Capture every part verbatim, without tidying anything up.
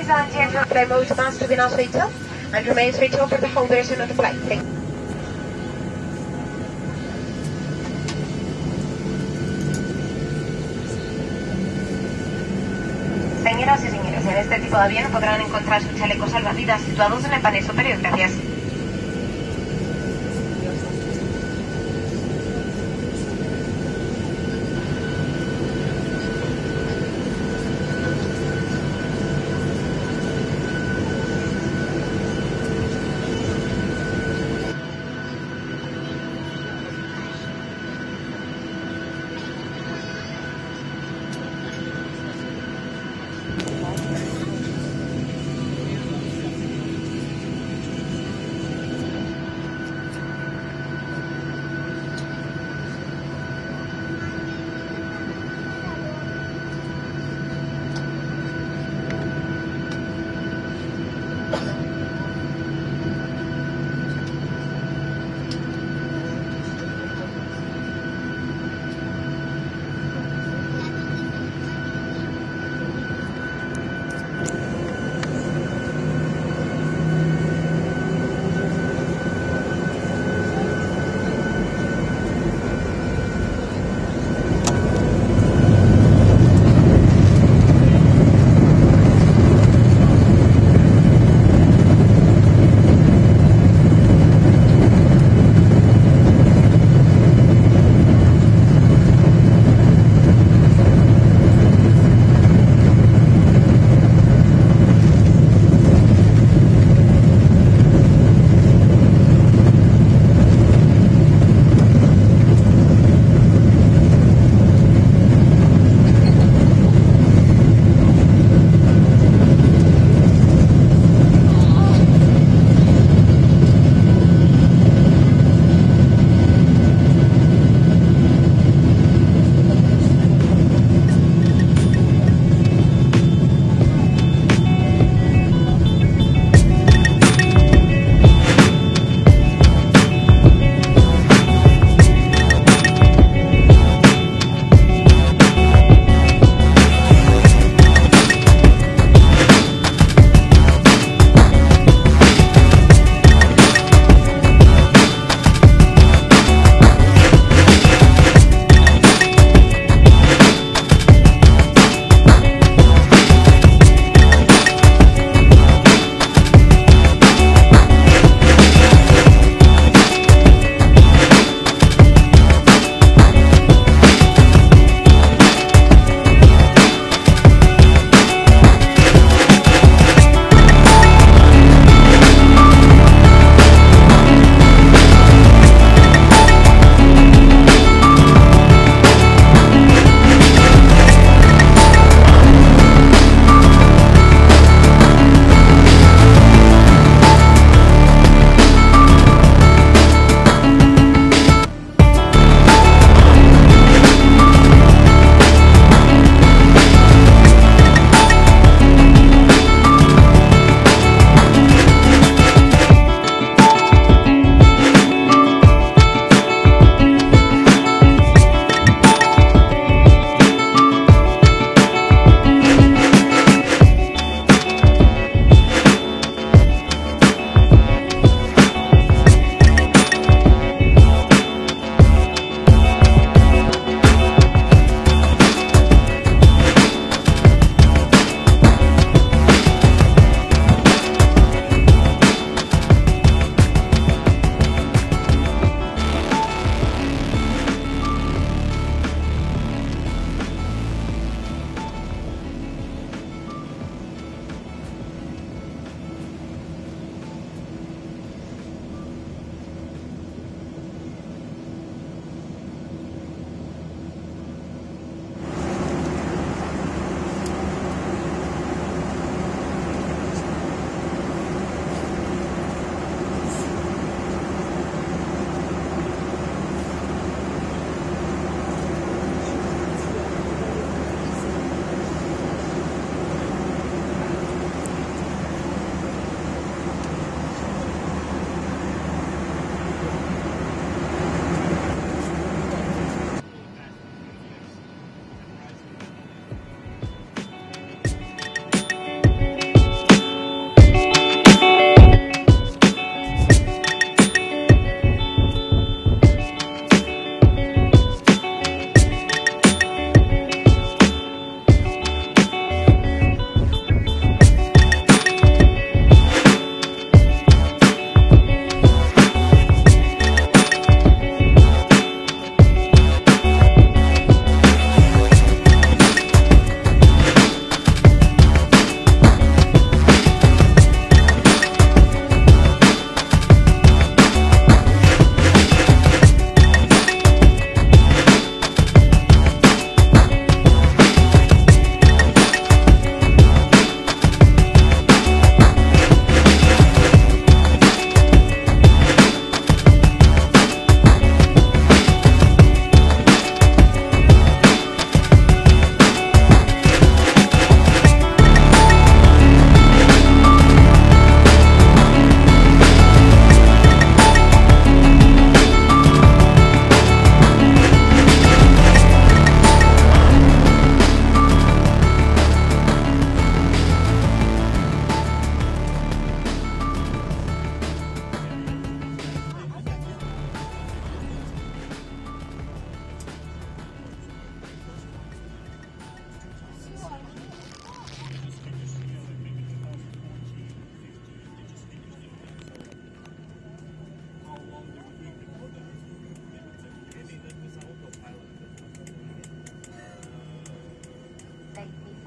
Ladies and gentlemen, fly mode master to be now switched off and remain switched off for the whole duration of the flight. Thank you. Señoras y señores, en este tipo de avión podrán encontrar sus chalecos salvavidas situados en el panel superior. Gracias.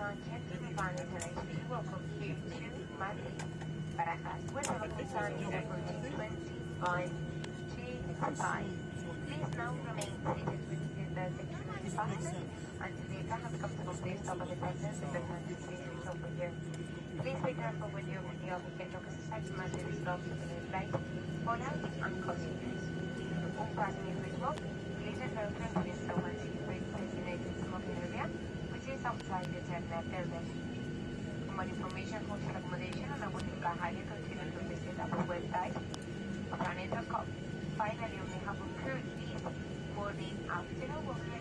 Gentlemen, we welcome you to Madrid, Barajas, with our consign over twenty-five to five. Please now remain seated within the security fasten until the aircraft has come to complete stop and attendance and the transit station is over here. Please be careful when you're with the obligate lo que se sabe más de los blogs en el flight, fallout and costumes. Un passing is smoke, please refer to the someone secret designated smoking area, which is outside the terminal building. For more information, hotel accommodation and our Bunica highly continue to visit our website, planet dot com. Finally, we have a crew leave for the afternoon.